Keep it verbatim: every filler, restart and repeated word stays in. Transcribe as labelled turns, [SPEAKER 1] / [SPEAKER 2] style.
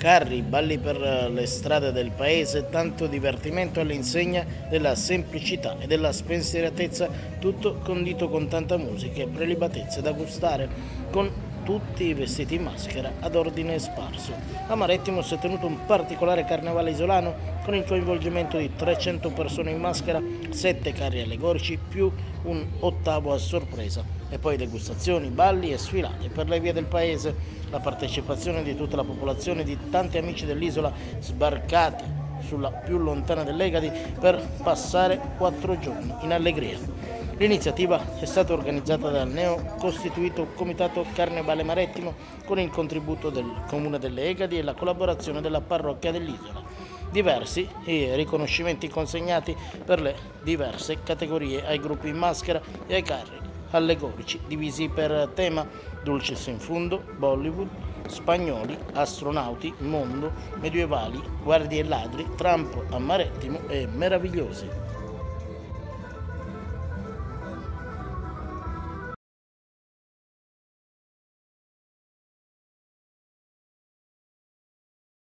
[SPEAKER 1] Carri, balli per le strade del paese, tanto divertimento all'insegna della semplicità e della spensieratezza, tutto condito con tanta musica e prelibatezze da gustare, con tutti i vestiti in maschera ad ordine sparso. A Marettimo si è tenuto un particolare carnevale isolano con il coinvolgimento di trecento persone in maschera, sette carri allegorici più un ottavo a sorpresa e poi degustazioni, balli e sfilate per le vie del paese, la partecipazione di tutta la popolazione, di tanti amici dell'isola sbarcati sulla più lontana dell'Egadi per passare quattro giorni in allegria. L'iniziativa è stata organizzata dal neo-costituito Comitato Carnevale Marettimo con il contributo del Comune delle Egadi e la collaborazione della parrocchia dell'isola. Diversi i riconoscimenti consegnati per le diverse categorie ai gruppi in maschera e ai carri allegorici divisi per tema: Dulcis in fundo, Bollywood, spagnoli, astronauti, mondo, medievali, guardie e ladri, Trump a Marettimo e meravigliosi.